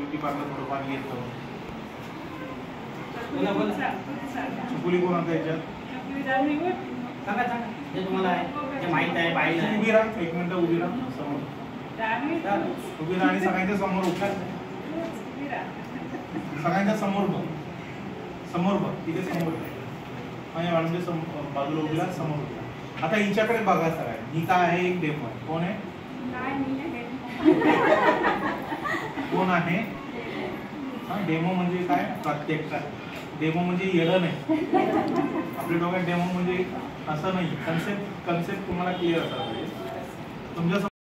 Beauty parlour थोडंफार येतं. चुकुली कोण आता याच्यात सांगा सांगा जे तुम्हाला जे माहित आहे पाहिलं आहे. उभी राहा, एक मिनिट उभी राहा. समोर उभी राहा आणि सगळ्यांच्या समोर उभा. सगळ्यांच्या समोर बघ, समोर बघ, तिथे समोर माझ्या मॅडमच्या बाजूला उभी राहा, समोर उभी राहा. आता हिच्याकडे बघा सगळ्यांनी. ही काय आहे? एक डेमो आहे. कोण आहे? कोण आहे? हा, डेमो म्हणजे काय? प्रत्येक डेमो म्हणजे येडं नाही. आपल्या डोक्यात डेमो म्हणजे असं नाही. कन्सेप्ट तुम्हाला क्लिअर असायला पाहिजे. तुमच्या